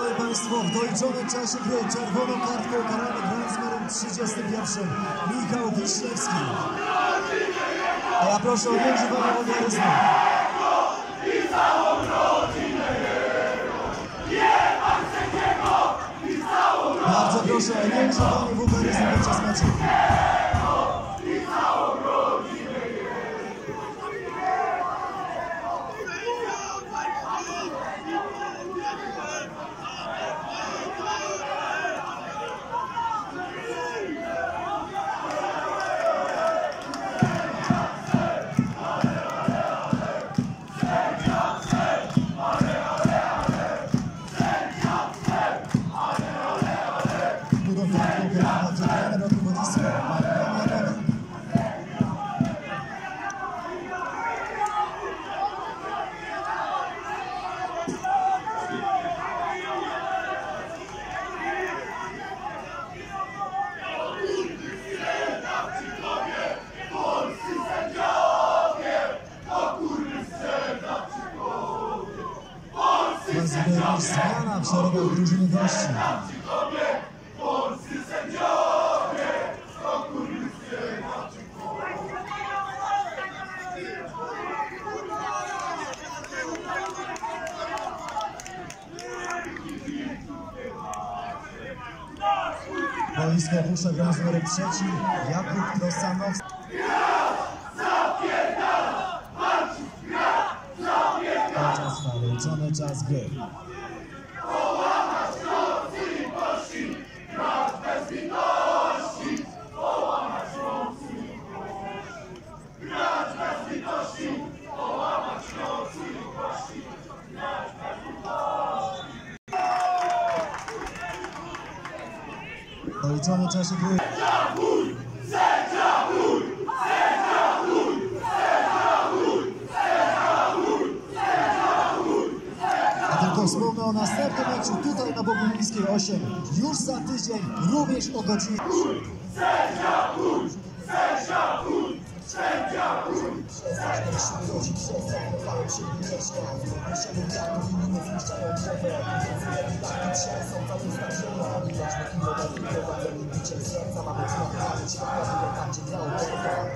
Szanowni Państwo, w doliczonym czasie gry czerwoną kartką karany grając z numerem 31 Michał Wiśniewski. A ja proszę o nieużywanie wulgaryzmu. Bardzo proszę o nieużywanie wulgaryzmu podczas meczu. Zmiana w szeregach drużyny gości. Boisko opuszcza grając z numerem 3 Jakub Trosanowski. Czas naliczony, czas gry. Doliczonym czasie gry. A tylko wspomnę o następnym meczu tutaj na Bogumińskiej 8. Już za tydzień, również o godzinie. Serca mamy